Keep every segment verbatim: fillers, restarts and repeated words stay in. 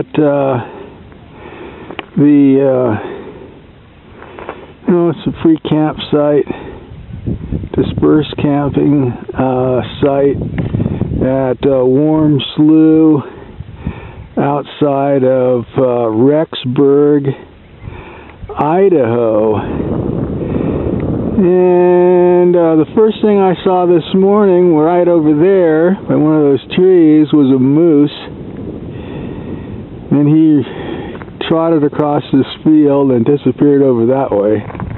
got uh, the, uh, you know, it's a free campsite, dispersed camping uh, site at uh, Warm Slough outside of uh, Rexburg, Idaho. And uh, the first thing I saw this morning, right over there by one of those trees, was a moose. And he trotted across this field and disappeared over that way.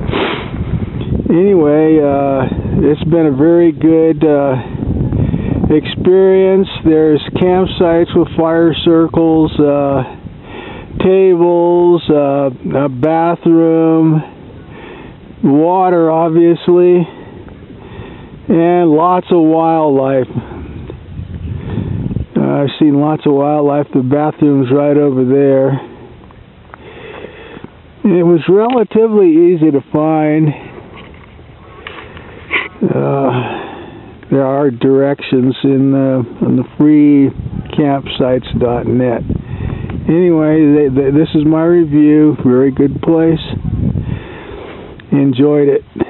Anyway, uh, it's been a very good uh, experience. There's campsites with fire circles, uh, tables, uh, a bathroom, water, obviously, and lots of wildlife. Uh, I've seen lots of wildlife. The bathroom's right over there. And it was relatively easy to find. Uh, there are directions in the, on the free campsites dot net. Anyway, they, they, this is my review. Very good place. Enjoyed it.